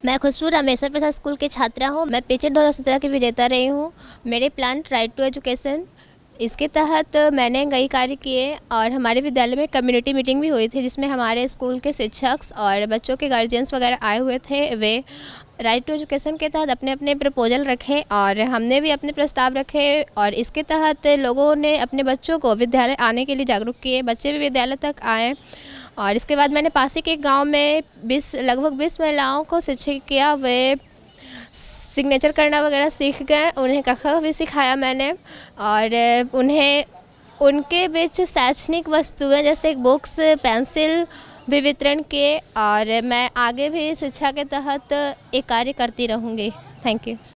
मैं खुशबू रामेश्वर प्रसाद स्कूल की छात्रा हूँ। मैं पिछले 2017 की विजेता रही हूँ। मेरे प्लान राइट टू एजुकेशन, इसके तहत मैंने कई कार्य किए और हमारे विद्यालय में कम्युनिटी मीटिंग भी हुई थी, जिसमें हमारे स्कूल के शिक्षक और बच्चों के गार्जियंस वगैरह आए हुए थे। वे राइट टू एजुकेशन के तहत अपने अपने प्रपोजल रखे और हमने भी अपने प्रस्ताव रखे और इसके तहत लोगों ने अपने बच्चों को विद्यालय आने के लिए जागरूक किए। बच्चे भी विद्यालय तक आए और इसके बाद मैंने पास ही के गांव में लगभग 20 महिलाओं को शिक्षित किया। वे सिग्नेचर करना वगैरह सीख गए, उन्हें कक्षा भी सिखाया मैंने और उन्हें उनके बीच शैक्षणिक वस्तुएं जैसे बुक्स, पेंसिल भी वितरण किए और मैं आगे भी शिक्षा के तहत एक कार्य करती रहूँगी। Thank you.